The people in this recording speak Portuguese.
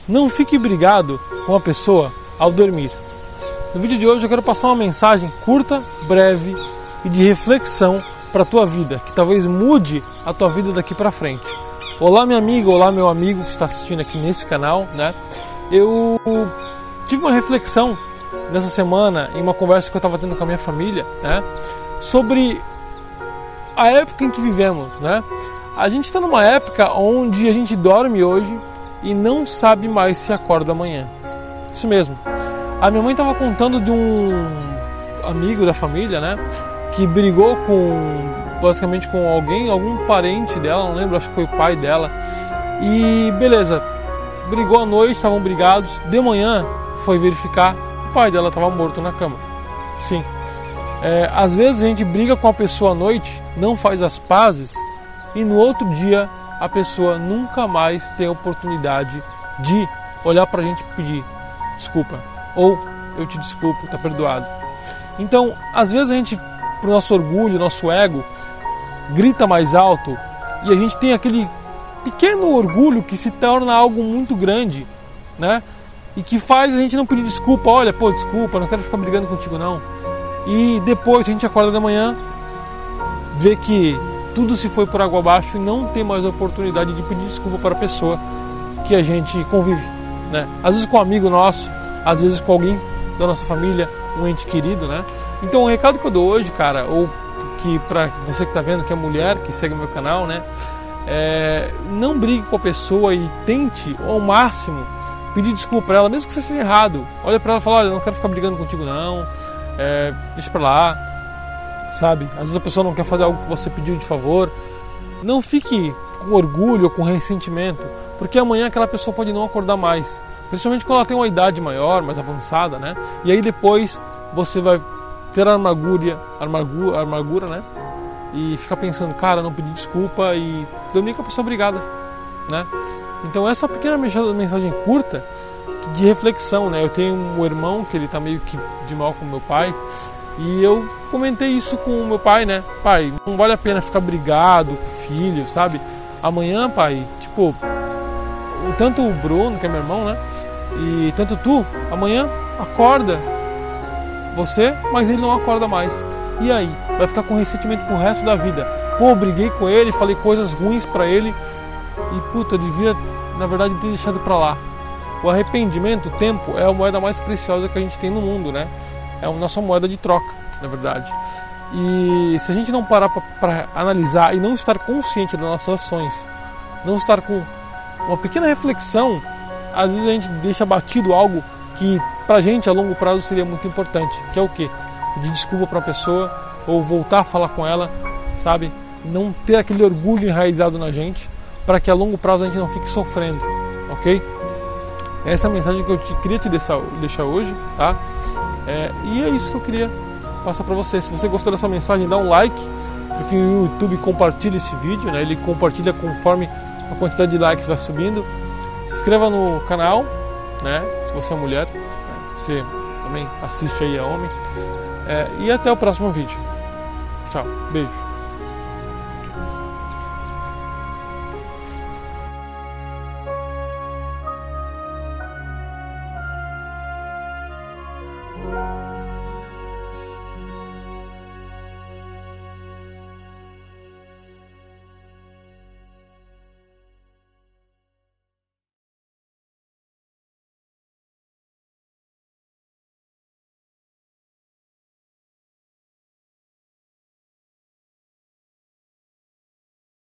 Não fique brigado com a pessoa ao dormir. No vídeo de hoje eu quero passar uma mensagem curta, breve e de reflexão para a tua vida, que talvez mude a tua vida daqui para frente. Olá minha amiga, olá meu amigo que está assistindo aqui nesse canal, né? Eu tive uma reflexão nessa semana em uma conversa que eu estava tendo com a minha família, né? Sobre a época em que vivemos, né? A gente está numa época onde a gente dorme hoje e não sabe mais se acorda amanhã. Isso mesmo. A minha mãe estava contando de um amigo da família, né, que brigou basicamente com algum parente dela, não lembro, acho que foi o pai dela. E beleza, brigou à noite, estavam brigados. De manhã foi verificar, o pai dela estava morto na cama. Sim. Às vezes a gente briga com a pessoa à noite, não faz as pazes e no outro dia a pessoa nunca mais tem a oportunidade de olhar pra gente e pedir desculpa. Ou eu te desculpo, tá perdoado. Então, às vezes a gente, pro nosso orgulho, nosso ego, grita mais alto e a gente tem aquele pequeno orgulho que se torna algo muito grande, né? E que faz a gente não pedir desculpa. Olha, pô, desculpa, não quero ficar brigando contigo não. E depois a gente acorda de manhã, vê que tudo se foi por água abaixo e não tem mais a oportunidade de pedir desculpa para a pessoa que a gente convive, né? Às vezes com um amigo nosso, às vezes com alguém da nossa família, um ente querido, né? Então o recado que eu dou hoje, cara, ou que para você que está vendo que é mulher, que segue o meu canal, né? Não brigue com a pessoa e tente ao máximo pedir desculpa para ela, mesmo que você seja errado. Olha para ela e fala, olha, eu não quero ficar brigando contigo não, deixa para lá, sabe? Às vezes a pessoa não quer fazer algo que você pediu de favor. Não fique com orgulho ou com ressentimento, porque amanhã aquela pessoa pode não acordar mais. Principalmente quando ela tem uma idade maior, mais avançada, né? E aí depois você vai ter a amargura, né? E ficar pensando, cara, não pedi desculpa e dormir com a pessoa brigada, né? Então essa pequena mensagem curta de reflexão, né? Eu tenho um irmão que ele tá meio que de mal com meu pai e eu comentei isso com o meu pai, né? Pai, não vale a pena ficar brigado com o filho, sabe? Amanhã, pai, tipo, tanto o Bruno, que é meu irmão, né? E tanto tu, amanhã acorda você, mas ele não acorda mais. E aí? Vai ficar com ressentimento pro resto da vida. Pô, briguei com ele, falei coisas ruins pra ele e puta, eu devia, na verdade, ter deixado pra lá. O arrependimento, o tempo, é a moeda mais preciosa que a gente tem no mundo, né? É a nossa moeda de troca, na verdade. E se a gente não parar pra analisar e não estar consciente das nossas ações, não estar com uma pequena reflexão, às vezes a gente deixa batido algo que pra gente a longo prazo seria muito importante, que é o quê? Pedir desculpa pra pessoa ou voltar a falar com ela, sabe? Não ter aquele orgulho enraizado na gente, para que a longo prazo a gente não fique sofrendo, ok? Essa é a mensagem que eu queria te deixar hoje, tá? E é isso que eu queria passar pra você. Se você gostou dessa mensagem, dá um like, porque o YouTube compartilha esse vídeo, né? Ele compartilha conforme a quantidade de likes vai subindo. Se inscreva no canal, né? Se você é mulher, né? Se você também assiste aí, é homem. E até o próximo vídeo. Tchau, beijo.